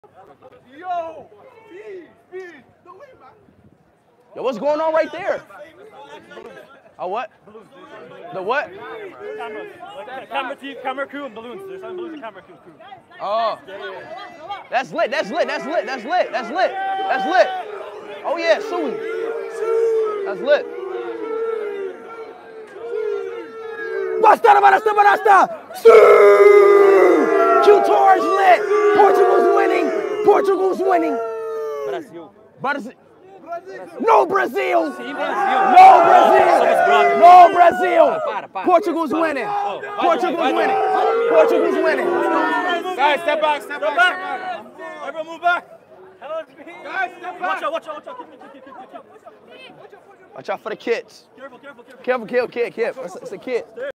Yo, speed. No way, man. Yo, what's going on right there? Oh, what? The what? Camera crew and balloons. There's some balloons and camera crew. Oh. That's lit. That's lit. That's lit. That's lit. That's lit. That's lit. Oh, yeah, Suey. That's lit. Basta! Q-Tour's lit. Portugal's winning. Portugal's winning. Brasil. No Brazil! No Brazil! No Brazil! Portugal's winning! Portugal's winning! Portugal's winning! Guys, step back. Everyone move back! Guys, step back. Watch out! Watch out for the kids. Careful. Careful, kid. It's a kid.